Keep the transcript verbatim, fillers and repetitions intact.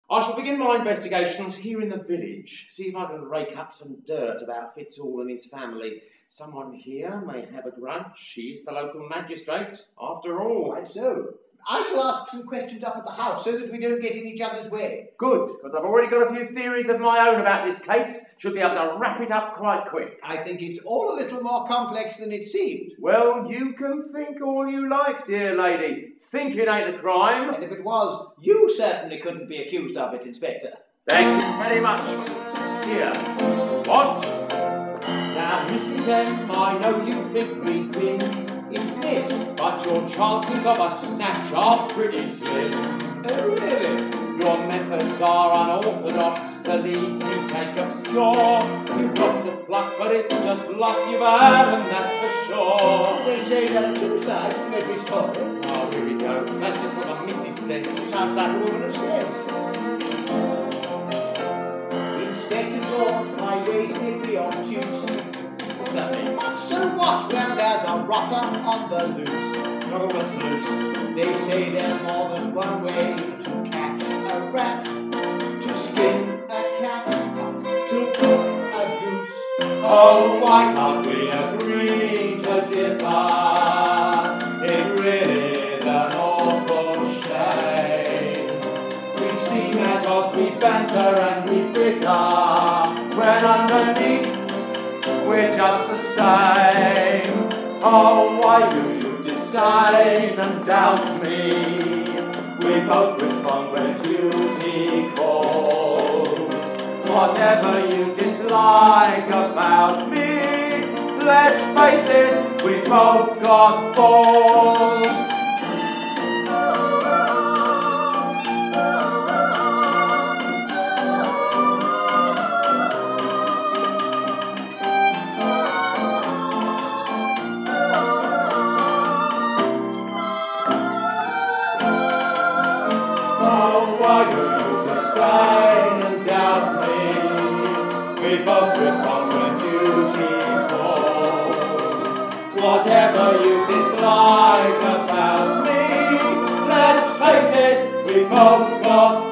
I shall begin my investigations here in the village, see if I can rake up some dirt about Fitzall and his family. Someone here may have a grudge. She's the local magistrate, after all. Quite so. I shall ask some questions up at the house so that we don't get in each other's way. Good, because I've already got a few theories of my own about this case. Should be able to wrap it up quite quick. I think it's all a little more complex than it seems. Well, you can think all you like, dear lady. Thinking ain't a crime. And if it was, you certainly couldn't be accused of it, Inspector. Thank you very much. Here. What? Now, Missus M, I know you think me dim. It's Miss. But your chances of a snatch are pretty slim. Oh, really? Your methods are unorthodox, the leads you take obscure. You've lots of pluck, but it's just luck you've had, and that's for sure. They say there are two sides to every story. Oh, here we go. That's just what the missus says. Sounds like a woman of sense. Inspector George, my ways may be obtuse. What's that mean? But so what when there's a rotter on the loose? Not all that's loose. They say there's more than one way to catch a rat, to skin a cat, to cook a goose. Oh, why can't we agree to differ? It really is an awful shame. We seem at odds, we banter and we bicker, when underneath we're just the same. Oh, why do you disdain and doubt me? We both respond when duty calls. Whatever you dislike about me, let's face it, we both got balls. Why do you disdain and doubt me? We both respond when duty calls. Whatever you dislike about me, let's face it, we both got